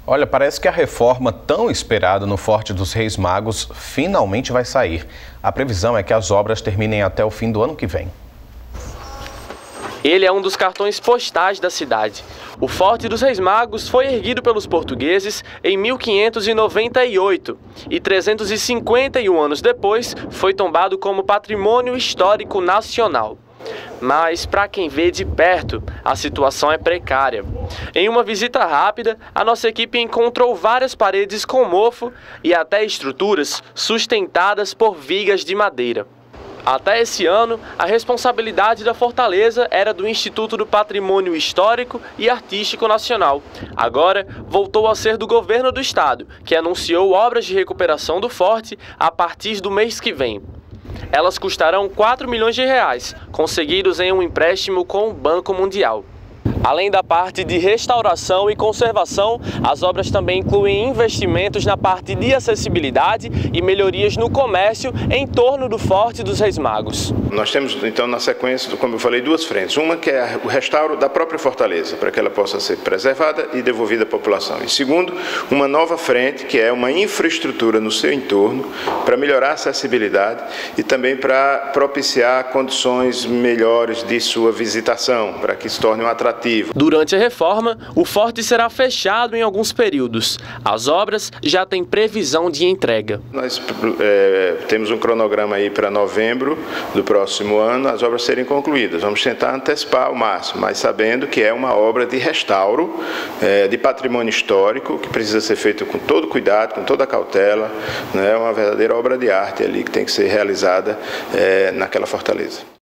Olha, parece que a reforma tão esperada no Forte dos Reis Magos finalmente vai sair. A previsão é que as obras terminem até o fim do ano que vem. Ele é um dos cartões postais da cidade. O Forte dos Reis Magos foi erguido pelos portugueses em 1598 e 351 anos depois foi tombado como Patrimônio Histórico Nacional. Mas, para quem vê de perto, a situação é precária. Em uma visita rápida, a nossa equipe encontrou várias paredes com mofo e até estruturas sustentadas por vigas de madeira. Até esse ano, a responsabilidade da fortaleza era do Instituto do Patrimônio Histórico e Artístico Nacional. Agora, voltou a ser do governo do estado, que anunciou obras de recuperação do forte a partir do mês que vem. Elas custarão 4 milhões de reais, conseguidos em um empréstimo com o Banco Mundial. Além da parte de restauração e conservação, as obras também incluem investimentos na parte de acessibilidade e melhorias no comércio em torno do Forte dos Reis Magos. Nós temos, então, na sequência, como eu falei, duas frentes. Uma que é o restauro da própria fortaleza, para que ela possa ser preservada e devolvida à população. E segundo, uma nova frente, que é uma infraestrutura no seu entorno, para melhorar a acessibilidade e também para propiciar condições melhores de sua visitação, para que se torne um atrativo. Durante a reforma, o forte será fechado em alguns períodos. As obras já têm previsão de entrega. Nós temos um cronograma aí para novembro do próximo ano, as obras serem concluídas. Vamos tentar antecipar ao máximo, mas sabendo que é uma obra de restauro, de patrimônio histórico, que precisa ser feito com todo cuidado, com toda a cautela, né? É uma verdadeira obra de arte ali que tem que ser realizada naquela fortaleza.